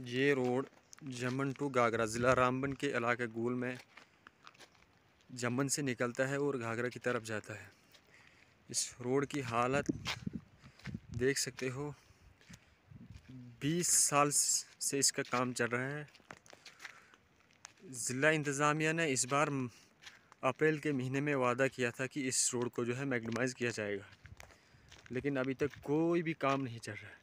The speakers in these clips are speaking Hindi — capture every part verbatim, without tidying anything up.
ये रोड जमन टू घाघरा ज़िला रामबन के इलाके गोल में जमन से निकलता है और घाघरा की तरफ जाता है। इस रोड की हालत देख सकते हो, बीस साल से इसका काम चल रहा है। ज़िला इंतज़ामिया ने इस बार अप्रैल के महीने में वादा किया था कि इस रोड को जो है मैग्नीमाइज़ किया जाएगा, लेकिन अभी तक कोई भी काम नहीं चल रहा है।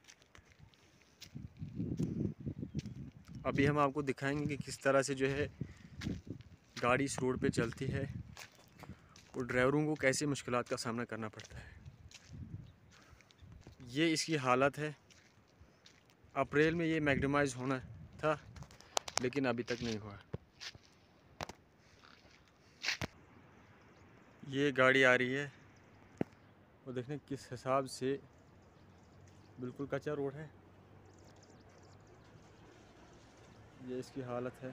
अभी हम आपको दिखाएंगे कि किस तरह से जो है गाड़ी इस रोड पे चलती है और ड्राइवरों को कैसे मुश्किलात का सामना करना पड़ता है। ये इसकी हालत है। अप्रैल में ये मैग्नीमाइज होना था, लेकिन अभी तक नहीं हुआ। ये गाड़ी आ रही है और देखने किस हिसाब से बिल्कुल कच्चा रोड है। ये इसकी हालत है।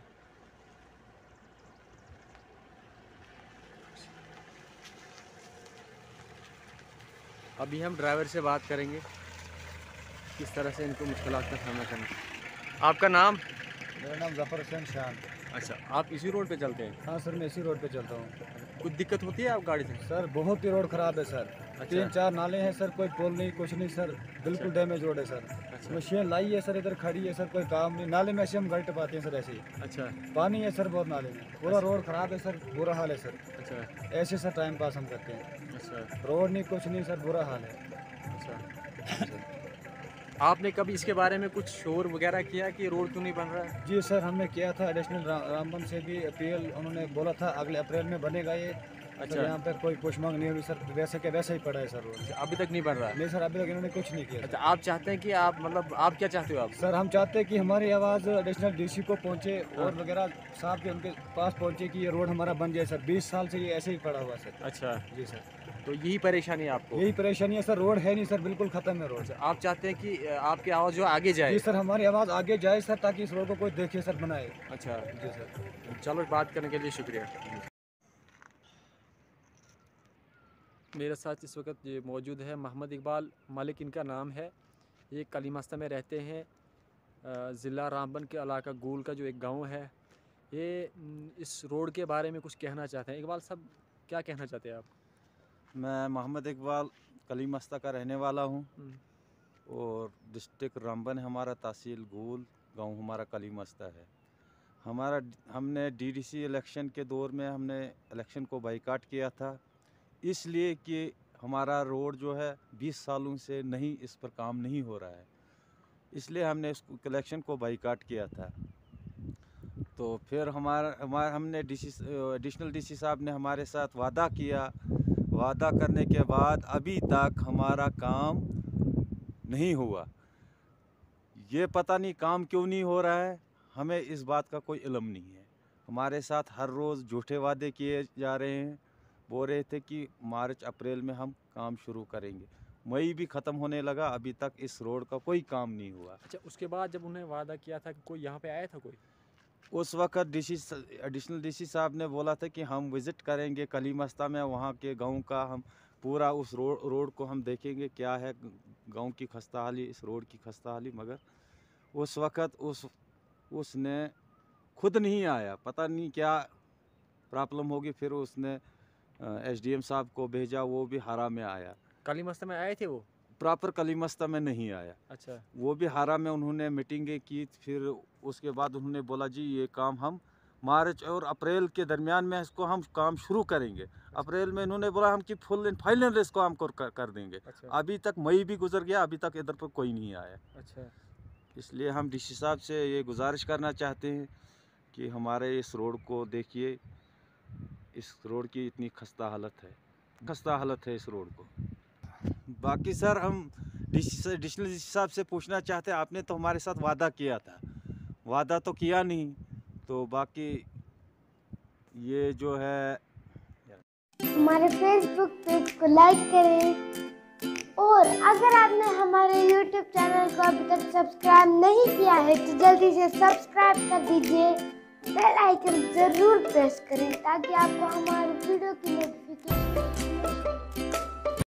अभी हम ड्राइवर से बात करेंगे किस तरह से इनको मुश्किलात का सामना करना। आपका नाम? मेरा नाम जफर हुसैन शान। अच्छा, आप इसी रोड पे चलते हैं? हाँ सर, मैं इसी रोड पे चलता हूँ। कुछ दिक्कत होती है आप गाड़ी से? सर बहुत ही रोड ख़राब है सर। अच्छा। तीन चार नाले हैं सर, कोई पुल नहीं, कुछ नहीं सर, बिल्कुल अच्छा। डैमेज रोड है सर। अच्छा। मशीन लाई है सर, इधर खड़ी है सर, कोई काम नहीं। नाले में ऐसे हम गाड़ी टपाते हैं सर, ऐसे ही। अच्छा। पानी है सर बहुत नाले में, पूरा रोड ख़राब है सर, बुरा हाल है सर। अच्छा। ऐसे सर टाइम पास हम करते हैं। अच्छा। रोड नहीं, कुछ नहीं सर, बुरा हाल है। अच्छा। आपने कभी इसके बारे में कुछ शोर वगैरह किया कि रोड क्यों नहीं बन रहा है? जी सर, हमने किया था। एडिशनल रा, रामबन से भी अपील, उन्होंने बोला था अगले अप्रैल में बनेगा ये। अच्छा। यहाँ पे कोई कुछ मांग नहीं हुई सर, वैसे के वैसे ही पड़ा है सर रोड। अभी तक नहीं बन रहा है? नहीं सर, अभी तक इन्होंने कुछ नहीं किया। अच्छा, आप चाहते हैं कि आप मतलब आप क्या चाहते हो आप? सर हम चाहते हैं कि हमारी आवाज़ एडिशनल डीसी को पहुंचे और वगैरह साहब के उनके पास पहुंचे कि ये रोड हमारा बन जाए सर। बीस साल से ये ऐसे ही पड़ा हुआ सर। अच्छा जी सर, तो यही परेशानी है आपको? यही परेशानी है सर, रोड है नहीं सर, बिल्कुल ख़त्म है रोड। अच्छा, आप चाहते हैं कि आपकी आवाज़ जो आगे जाए? जी सर, हमारी आवाज़ आगे जाए सर, ताकि इस रोड को कोई देखे सर, बनाए। अच्छा जी सर, चलो, बात करने के लिए शुक्रिया। मेरे साथ इस वक्त ये मौजूद है मोहम्मद इकबाल मलिक, इनका नाम है। ये कलीमस्ता में रहते हैं। ज़िला रामबन के इलाका गोल का जो एक गांव है, ये इस रोड के बारे में कुछ कहना चाहते हैं। इकबाल साहब, क्या कहना चाहते हैं आप? मैं मोहम्मद इकबाल कलीमस्ता का रहने वाला हूँ और डिस्ट्रिक्ट रामबन है हमारा, तहसील गोल, गांव हमारा कलीमस्ता है। हमारा हमने डीडीसी इलेक्शन के दौर में हमने इलेक्शन को बाइकाट किया था, इसलिए कि हमारा रोड जो है बीस सालों से नहीं, इस पर काम नहीं हो रहा है, इसलिए हमने इस इलेक्शन को बाइकाट किया था। तो फिर हमारा हमारा हमने डीसी एडिशनल डीसी साहब ने हमारे साथ वादा किया। वादा करने के बाद अभी तक हमारा काम नहीं हुआ। ये पता नहीं काम क्यों नहीं हो रहा है, हमें इस बात का कोई इल्म नहीं है। हमारे साथ हर रोज़ झूठे वादे किए जा रहे हैं। बोल रहे थे कि मार्च अप्रैल में हम काम शुरू करेंगे, मई भी ख़त्म होने लगा, अभी तक इस रोड का कोई काम नहीं हुआ। अच्छा, उसके बाद जब उन्हें वादा किया था कि कोई यहाँ पे आया था कोई? उस वक़्त डीसी एडिशनल डीसी साहब ने बोला था कि हम विज़िट करेंगे कलीमस्ता में, वहाँ के गांव का हम पूरा उस रोड रोड को हम देखेंगे क्या है गांव की खस्ता हाली, इस रोड की खस्ता हाली। मगर उस वक़्त उस उसने खुद नहीं आया, पता नहीं क्या प्रॉब्लम होगी। फिर उसने एसडीएम साहब को भेजा, वो भी हारा में आया। कलीमस्ता में आए थे वो? प्रॉपर कलीमस्ता में नहीं आया। अच्छा। वो भी हारा में उन्होंने मीटिंगें की। फिर उसके बाद उन्होंने बोला जी ये काम हम मार्च और अप्रैल के दरमियान में इसको हम काम शुरू करेंगे। अच्छा। अप्रैल में इन्होंने बोला हम कि फुल एंड फाइनल इसको हम कर, कर देंगे। अच्छा। अभी तक मई भी गुजर गया, अभी तक इधर पर कोई नहीं आया। अच्छा। इसलिए हम डीसी साहब से ये गुजारिश करना चाहते हैं कि हमारे इस रोड को देखिए, इस रोड की इतनी खस्ता हालत है, खस्ता हालत है इस रोड को। बाकी सर हम डीसी से एडिशनल डीसी साहब से पूछना चाहते हैं, आपने तो हमारे साथ वादा किया था, वादा तो किया नहीं, तो बाकी ये जो है हमारे फेसबुक पेज को लाइक करें और अगर आपने हमारे यूट्यूब चैनल को अभी तक सब्सक्राइब नहीं किया है तो जल्दी से सब्सक्राइब कर दीजिए। बेल आइकन ज़रूर प्रेस करें ताकि आपको हमारे वीडियो की नोटिफिकेशन मिले।